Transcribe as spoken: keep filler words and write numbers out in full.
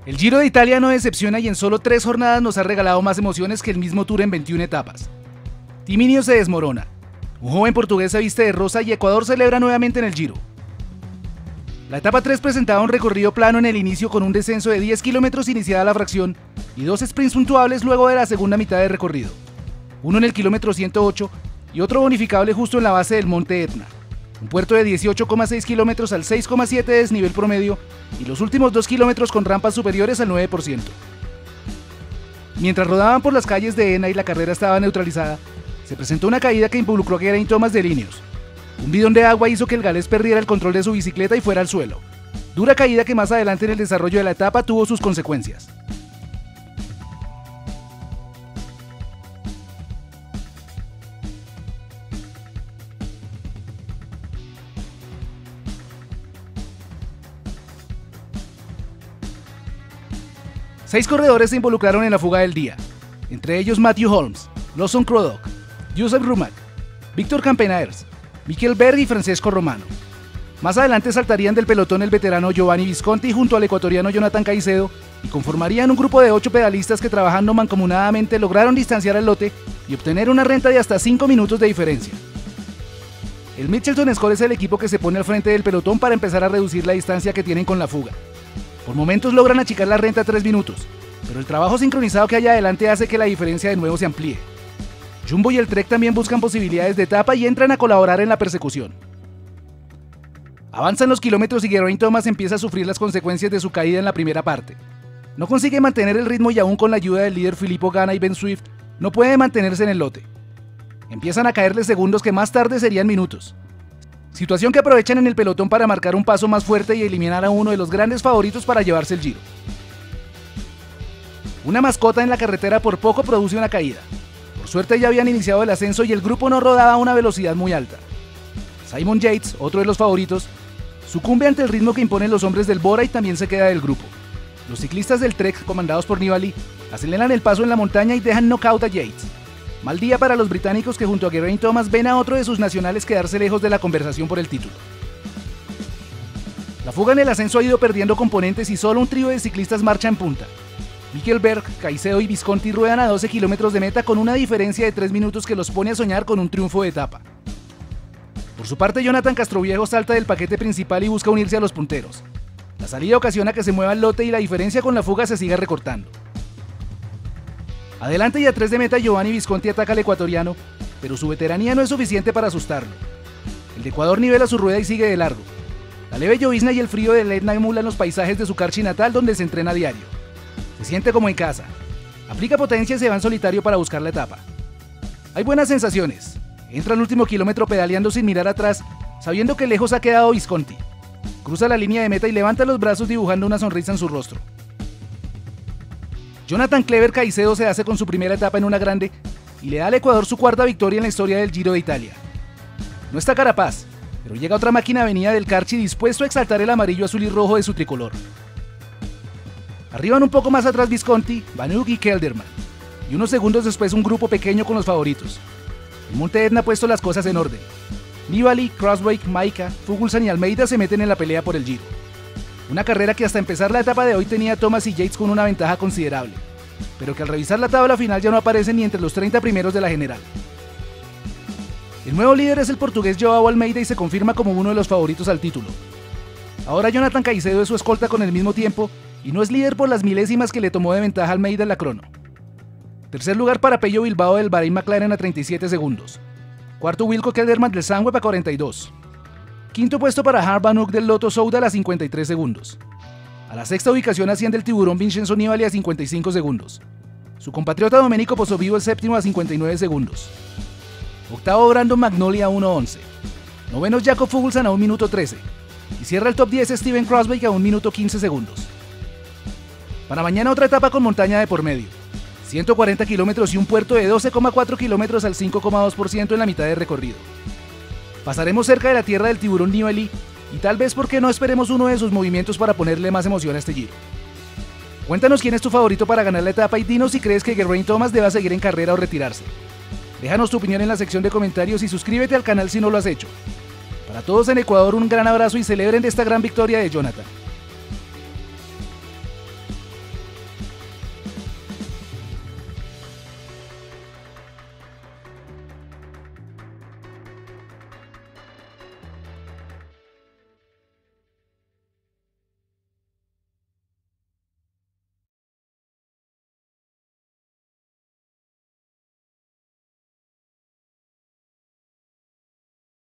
El Giro de Italia no decepciona y en solo tres jornadas nos ha regalado más emociones que el mismo Tour en veintiuna etapas. Team Ineos se desmorona. Un joven portugués se viste de rosa y Ecuador celebra nuevamente en el Giro. La etapa tres presentaba un recorrido plano en el inicio con un descenso de diez kilómetros iniciada la fracción y dos sprints puntuables luego de la segunda mitad del recorrido. Uno en el kilómetro ciento ocho y otro bonificable justo en la base del Monte Etna. Un puerto de dieciocho coma seis kilómetros al seis coma siete de desnivel promedio y los últimos dos kilómetros con rampas superiores al nueve por ciento. Mientras rodaban por las calles de Enna y la carrera estaba neutralizada, se presentó una caída que involucró a Geraint Thomas de Ineos. Un bidón de agua hizo que el galés perdiera el control de su bicicleta y fuera al suelo. Dura caída que más adelante en el desarrollo de la etapa tuvo sus consecuencias. Seis corredores se involucraron en la fuga del día, entre ellos Matthew Holmes, Lawson Craddock, Josep Rumac, Víctor Campenaerts, Mikel Berg y Francesco Romano. Más adelante saltarían del pelotón el veterano Giovanni Visconti junto al ecuatoriano Jonathan Caicedo y conformarían un grupo de ocho pedalistas que trabajando mancomunadamente lograron distanciar al lote y obtener una renta de hasta cinco minutos de diferencia. El Mitchelton Scott es el equipo que se pone al frente del pelotón para empezar a reducir la distancia que tienen con la fuga. Por momentos logran achicar la renta a tres minutos, pero el trabajo sincronizado que hay adelante hace que la diferencia de nuevo se amplíe. Jumbo y el Trek también buscan posibilidades de etapa y entran a colaborar en la persecución. Avanzan los kilómetros y Geraint Thomas empieza a sufrir las consecuencias de su caída en la primera parte. No consigue mantener el ritmo y aún con la ayuda del líder Filippo Ganna y Ben Swift, no puede mantenerse en el lote. Empiezan a caerle segundos que más tarde serían minutos. Situación que aprovechan en el pelotón para marcar un paso más fuerte y eliminar a uno de los grandes favoritos para llevarse el Giro. Una mascota en la carretera por poco produce una caída. Por suerte ya habían iniciado el ascenso y el grupo no rodaba a una velocidad muy alta. Simon Yates, otro de los favoritos, sucumbe ante el ritmo que imponen los hombres del Bora y también se queda del grupo. Los ciclistas del Trek, comandados por Nibali, aceleran el paso en la montaña y dejan knockout a Yates. Mal día para los británicos que junto a Geraint Thomas ven a otro de sus nacionales quedarse lejos de la conversación por el título. La fuga en el ascenso ha ido perdiendo componentes y solo un trío de ciclistas marcha en punta. Mikel Berg, Caicedo y Visconti ruedan a doce kilómetros de meta con una diferencia de tres minutos que los pone a soñar con un triunfo de etapa. Por su parte, Jonathan Castroviejo salta del paquete principal y busca unirse a los punteros. La salida ocasiona que se mueva el lote y la diferencia con la fuga se siga recortando. Adelante y a tres de meta, Giovanni Visconti ataca al ecuatoriano, pero su veteranía no es suficiente para asustarlo. El de Ecuador nivela su rueda y sigue de largo. La leve llovizna y el frío del Etna emulan los paisajes de su Carchi natal donde se entrena a diario. Se siente como en casa. Aplica potencia y se va en solitario para buscar la etapa. Hay buenas sensaciones. Entra al último kilómetro pedaleando sin mirar atrás, sabiendo que lejos ha quedado Visconti. Cruza la línea de meta y levanta los brazos dibujando una sonrisa en su rostro. Jonathan Clever Caicedo se hace con su primera etapa en una grande y le da al Ecuador su cuarta victoria en la historia del Giro de Italia. No está Carapaz, pero llega otra máquina venida del Carchi dispuesto a exaltar el amarillo, azul y rojo de su tricolor. Arriban un poco más atrás Visconti, Vanuk y Kelderman, y unos segundos después un grupo pequeño con los favoritos. El Monte Etna ha puesto las cosas en orden. Nibali, Crossway, Maika, Fuglsang y Almeida se meten en la pelea por el Giro. Una carrera que hasta empezar la etapa de hoy tenía a Thomas y Yates con una ventaja considerable, pero que al revisar la tabla final ya no aparecen ni entre los treinta primeros de la general. El nuevo líder es el portugués Joao Almeida y se confirma como uno de los favoritos al título. Ahora Jonathan Caicedo es su escolta con el mismo tiempo y no es líder por las milésimas que le tomó de ventaja a Almeida en la crono. Tercer lugar para Pello Bilbao del Bahrain McLaren a treinta y siete segundos. Cuarto Wilco Kelderman del Sunweb a cuarenta y dos. Quinto puesto para Harm Vanuk del Lotto Soudal a cincuenta y tres segundos. A la sexta ubicación asciende el tiburón Vincenzo Nibali a cincuenta y cinco segundos. Su compatriota Domenico Pozzovivo el séptimo a cincuenta y nueve segundos. Octavo Brandon Magnoli a uno once. Noveno Jakob Fuglsang a un minuto trece. Y cierra el top diez Steven Crossway a un minuto quince segundos. Para mañana otra etapa con montaña de por medio. ciento cuarenta kilómetros y un puerto de doce coma cuatro kilómetros al cinco coma dos por ciento en la mitad del recorrido. Pasaremos cerca de la tierra del tiburón Nibali y tal vez porque no esperemos uno de sus movimientos para ponerle más emoción a este Giro. Cuéntanos quién es tu favorito para ganar la etapa y dinos si crees que Geraint Thomas deba seguir en carrera o retirarse. Déjanos tu opinión en la sección de comentarios y suscríbete al canal si no lo has hecho. Para todos en Ecuador un gran abrazo y celebren esta gran victoria de Jonathan.